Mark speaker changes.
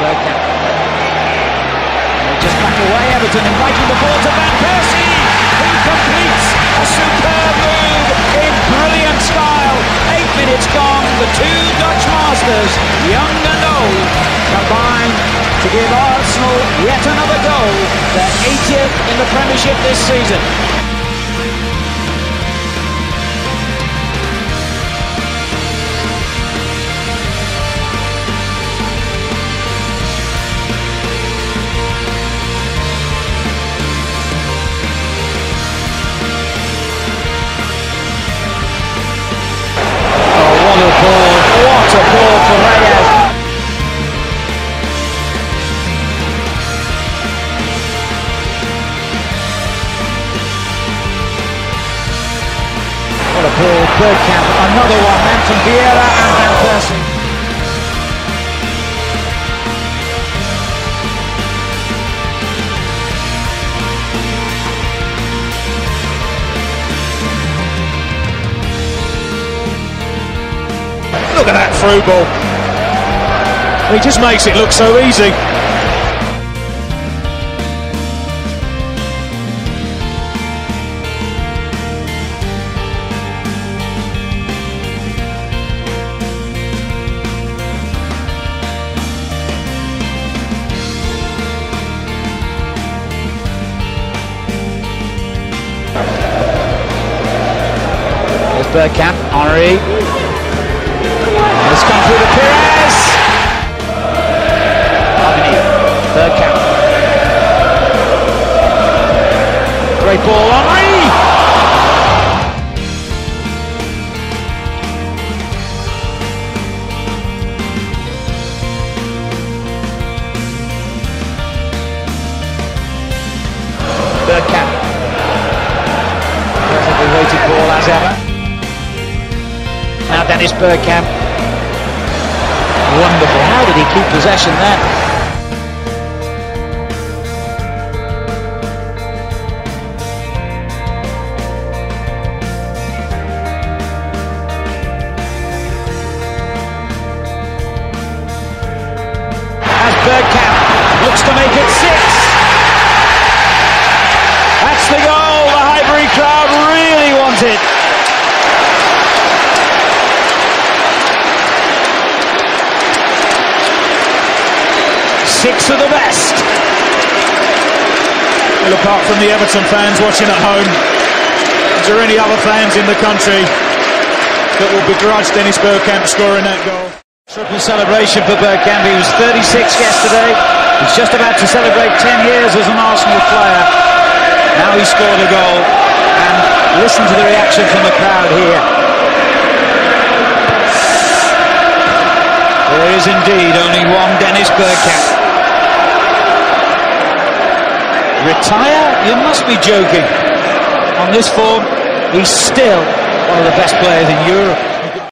Speaker 1: Bergkamp. Just back away, Everton inviting the ball to Van Persie, who completes a superb move in brilliant style. 8 minutes gone, the two Dutch masters, young and old, combine to give Arsenal yet another goal, their 80th in the Premiership this season. What a ball for Reyes. What a ball, Bergkamp, another one then from Vieira and Van Persie.
Speaker 2: Look at that through ball. He just makes it look so easy.
Speaker 1: There's Bergkamp, Henry. It's come through to Pires. Bergkamp. Great ball, Henry. Bergkamp. Perfectly weighted ball as ever. Now Dennis Bergkamp. Wonderful. How did he keep possession there? As Bergkamp looks to make it 6. That's the goal the Highbury crowd really wanted. Six of the best.
Speaker 2: Well, apart from the Everton fans watching at home, is there any other fans in the country that will begrudge Dennis Bergkamp scoring that goal?
Speaker 1: Triple celebration for Bergkamp. He was 36 yesterday. He's just about to celebrate 10 years as an Arsenal player. Now he scored a goal, and listen to the reaction from the crowd here. There is indeed only one Dennis Bergkamp. Retire? You must be joking. On this form, he's still one of the best players in Europe.